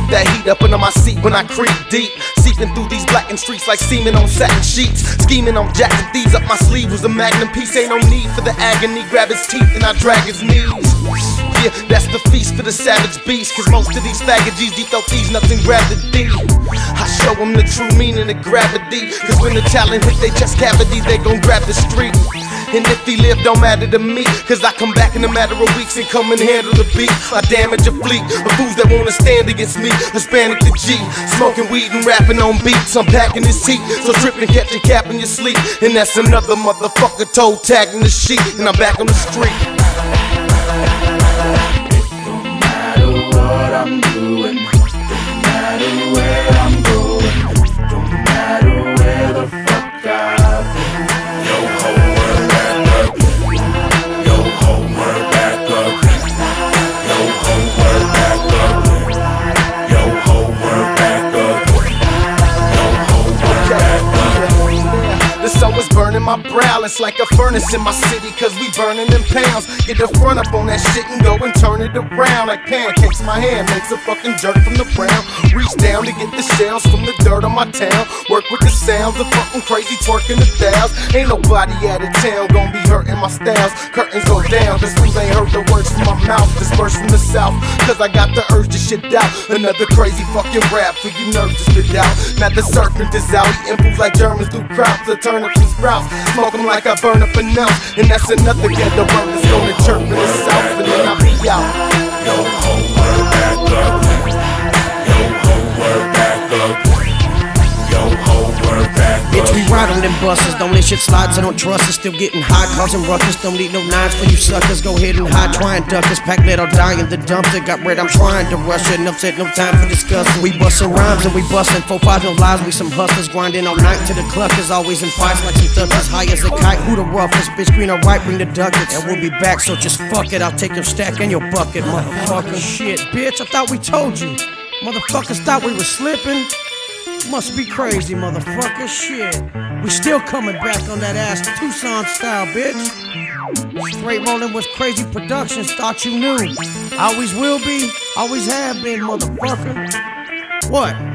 that heat up under my seat when I creep deep. Seeping through these blackened streets like semen on satin sheets. Scheming on jacking thieves up my sleeve was a magnum piece. Ain't no need for the agony. Grab his teeth and I drag his knees. Yeah, that's the feast for the savage beast. Cause most of these faggot G's deep throat these nuts and grab the D. I show them the true meaning of gravity. Cause when the talent hit their chest cavity, they gon' grab the street. And if he live, don't matter to me. Cause I come back in a matter of weeks and come and handle the beat. I damage a fleet of fools that wanna stand against me. Hispanic to G, smoking weed and rapping on beats. I'm packing this heat, so trip and catch a cap in your sleep. And that's another motherfucker toe tagging the sheet. And I'm back on the street. Don't matter what I'm doing, don't matter where I'm going, don't matter where the fuck I've been. Yo ho, we're back up. Yo ho, we're back up. Yo ho, we're back up. Yo ho, we're back up. Yo ho, we're back up. The sun was burning my brow, it's like a furnace in my city. Cause we burning them pounds. Get the front up on that shit and go and turn it around like pancakes. My hand makes a fucking dirt from the ground. Reach down to get the shells from the dirt on my town. Work with the sounds of fucking crazy twerking the dials. Ain't nobody out of town gon' be hurting my styles. Curtains go down, cause fools ain't heard the words from my mouth. Dispersed from the south, cause I got the urge to shit out. Another crazy fucking rap for you nerves to spit out. Now the serpent is out, eating fools like Germans through crops. I turn up some sprouts, smoke them like I burn up an ounce. And that's another ghetto bird that's gonna chirp in the south. And then I'll be out. Yo ho, we're back up. Yo ho, we're back up. Yo ho, we're back up. Bitch, we ride on them buses, don't let shit slide, so don't trust us. Still getting high, causing ruckus. Don't need no nines for you suckers. Go ahead and hide, try and duck us. Pack lead or die in the dumpster. Got bread, I'm trying to rush it. Enough said, no time for discussing. We bustin' rhymes and we bustin' 4-5 no lies. We some hustlers grinding all night to the cluckers. Always in fights like some thugs, high as a kite. Who the roughest? Bitch, green or white, bring the ducats. And we'll be back, so just fuck it. I'll take your stack and your bucket, motherfucker. Shit, bitch, I thought we told you. Motherfuckers thought we were slipping. Must be crazy, motherfucker. Shit. We still coming back on that ass Tucson style, bitch. Straight rolling with crazy productions, thought you knew. Always will be, always have been, motherfucker. What?